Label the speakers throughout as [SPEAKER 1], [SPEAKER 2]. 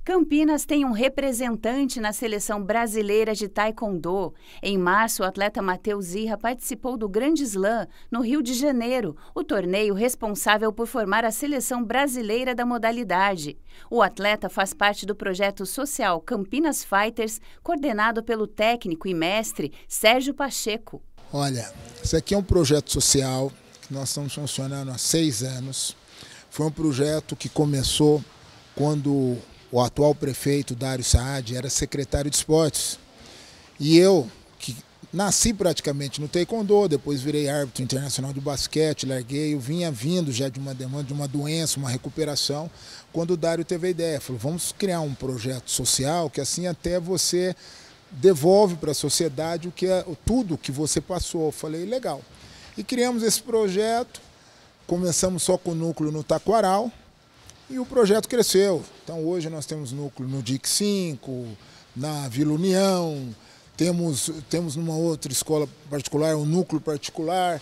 [SPEAKER 1] Campinas tem um representante na seleção brasileira de taekwondo. Em março, o atleta Matheus Irra participou do Grande Slam, no Rio de Janeiro, o torneio responsável por formar a seleção brasileira da modalidade. O atleta faz parte do projeto social Campinas Fighters, coordenado pelo técnico e mestre Sérgio Pacheco.
[SPEAKER 2] Olha, esse aqui é um projeto social que nós estamos funcionando há 6 anos. Foi um projeto que começou quando o atual prefeito, Dário Saad, era secretário de esportes. E eu, que nasci praticamente no taekwondo, depois virei árbitro internacional de basquete, larguei, eu vinha vindo já de uma demanda, de uma doença, uma recuperação, quando o Dário teve a ideia, falou, vamos criar um projeto social que assim até você devolve para a sociedade tudo que você passou. Eu falei, legal. E criamos esse projeto, começamos só com o núcleo no Taquaral, e o projeto cresceu. Então hoje nós temos núcleo no DIC 5, na Vila União, temos numa outra escola particular, um núcleo particular,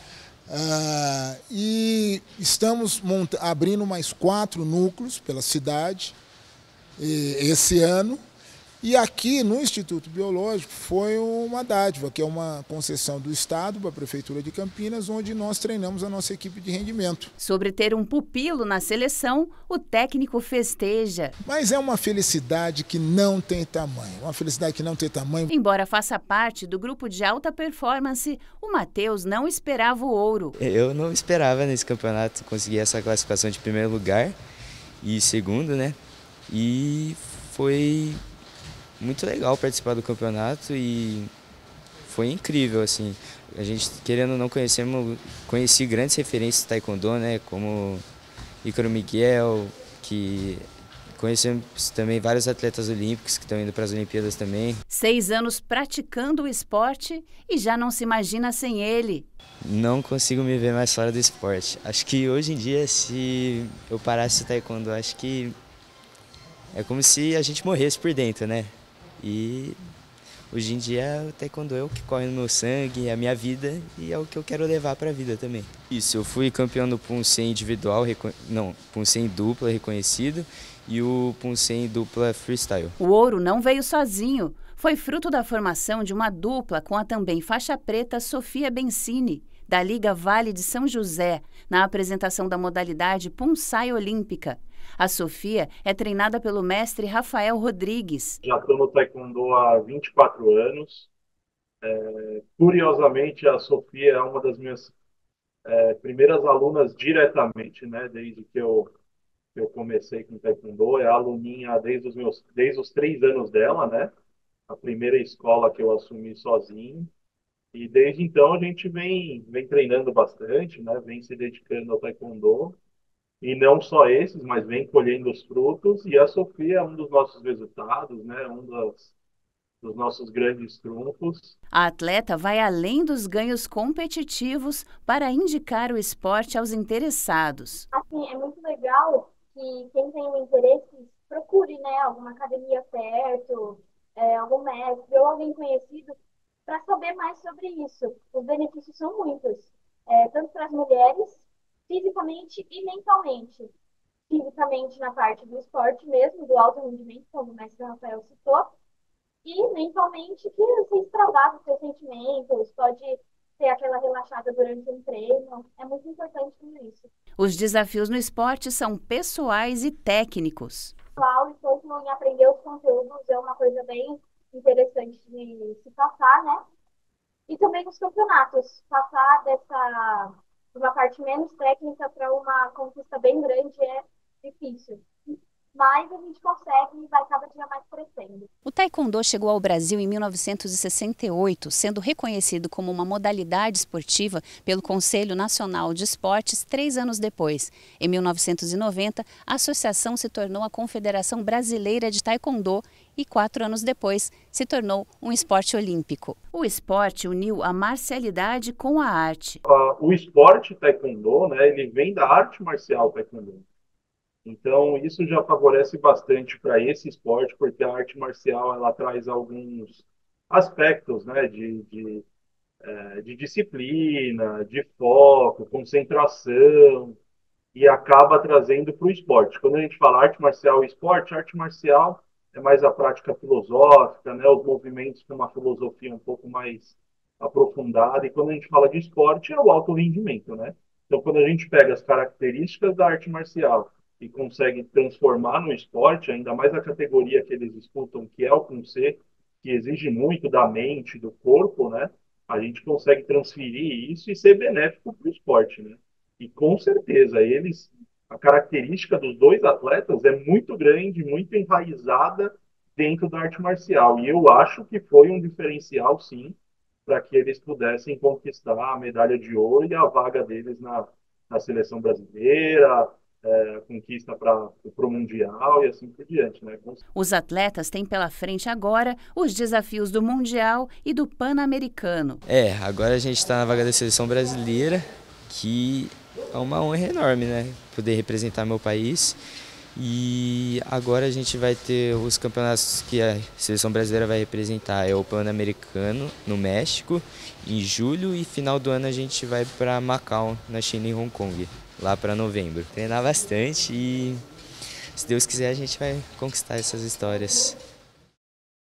[SPEAKER 2] e estamos abrindo mais 4 núcleos pela cidade esse ano. E aqui no Instituto Biológico foi uma dádiva, que é uma concessão do Estado para a Prefeitura de Campinas, onde nós treinamos a nossa equipe de rendimento.
[SPEAKER 1] Sobre ter um pupilo na seleção, o técnico festeja.
[SPEAKER 2] Mas é uma felicidade que não tem tamanho, uma felicidade que não tem tamanho.
[SPEAKER 1] Embora faça parte do grupo de alta performance, o Matheus não esperava o ouro.
[SPEAKER 3] Eu não esperava nesse campeonato conseguir essa classificação de primeiro lugar e segundo, né? E foi muito legal participar do campeonato e foi incrível, assim. A gente, querendo ou não, conheci grandes referências de taekwondo, né, como Ícaro Miguel, que conhecemos também vários atletas olímpicos que estão indo para as Olimpíadas também.
[SPEAKER 1] 6 anos praticando o esporte e já não se imagina sem ele.
[SPEAKER 3] Não consigo me ver mais fora do esporte. Acho que hoje em dia, se eu parasse o taekwondo, acho que é como se a gente morresse por dentro, né? E hoje em dia o taekwondo é o que corre no meu sangue, é a minha vida e é o que eu quero levar para a vida também. Isso, eu fui campeão do Punsen individual, Punsen dupla reconhecido e o Punsen dupla freestyle.
[SPEAKER 1] O ouro não veio sozinho, foi fruto da formação de uma dupla com a também faixa preta Sofia Bencini, da Liga Vale de São José, na apresentação da modalidade Punsai Olímpica. A Sofia é treinada pelo mestre Rafael Rodrigues.
[SPEAKER 4] Já estou no taekwondo há 24 anos. Curiosamente, a Sofia é uma das minhas primeiras alunas diretamente, né? Desde que eu comecei com taekwondo. É aluninha desde os 3 anos dela, né? A primeira escola que eu assumi sozinho. E desde então a gente vem treinando bastante, né? Vem se dedicando ao taekwondo. E não só esses, mas vem colhendo os frutos. E a Sofia é um dos nossos resultados, né? Dos nossos grandes trunfos.
[SPEAKER 1] A atleta vai além dos ganhos competitivos para indicar o esporte aos interessados.
[SPEAKER 5] Assim, é muito legal que quem tem um interesse procure, né, alguma academia perto, algum mestre ou alguém conhecido para saber mais sobre isso. Os benefícios são muitos, tanto para as mulheres, fisicamente e mentalmente. Fisicamente na parte do esporte mesmo, do alto rendimento, como o mestre Rafael citou, e mentalmente que você extravasa os seus sentimentos, pode ter aquela relaxada durante um treino. É muito importante tudo isso.
[SPEAKER 1] Os desafios no esporte são pessoais e técnicos.
[SPEAKER 5] A aula um pouco em aprender os conteúdos é uma coisa bem interessante de se passar, né? E também nos campeonatos, passar de uma parte menos técnica para uma conquista bem grande é difícil. Mas a gente consegue e vai cada dia mais crescendo.
[SPEAKER 1] O taekwondo chegou ao Brasil em 1968, sendo reconhecido como uma modalidade esportiva pelo Conselho Nacional de Esportes 3 anos depois. Em 1990, a associação se tornou a Confederação Brasileira de Taekwondo e 4 anos depois se tornou um esporte olímpico. O esporte uniu a marcialidade com a arte.
[SPEAKER 4] O esporte taekwondo, né, ele vem da arte marcial taekwondo. Então, isso já favorece bastante para esse esporte, porque a arte marcial ela traz alguns aspectos, né, de disciplina, de foco, concentração, e acaba trazendo para o esporte. Quando a gente fala arte marcial e esporte, arte marcial é mais a prática filosófica, né? Os movimentos com uma filosofia um pouco mais aprofundada. E quando a gente fala de esporte, é o alto rendimento, né? Então, quando a gente pega as características da arte marcial e consegue transformar no esporte, ainda mais a categoria que eles disputam, que é o Kung Fu, que exige muito da mente, do corpo, né? A gente consegue transferir isso e ser benéfico para o esporte, né? E com certeza, a característica dos dois atletas é muito grande, muito enraizada dentro da arte marcial. E eu acho que foi um diferencial, sim, para que eles pudessem conquistar a medalha de ouro e a vaga deles na seleção brasileira, conquista para o Mundial e assim por diante, né?
[SPEAKER 1] Os atletas têm pela frente agora os desafios do Mundial e do Pan-Americano.
[SPEAKER 3] Agora a gente está na vaga da seleção brasileira, que é uma honra enorme, né? Poder representar meu país. E agora a gente vai ter os campeonatos que a seleção brasileira vai representar. É o Pan-Americano no México, em julho, e final do ano a gente vai para Macau, na China e Hong Kong, lá para novembro. Treinar bastante e, se Deus quiser, a gente vai conquistar essas histórias.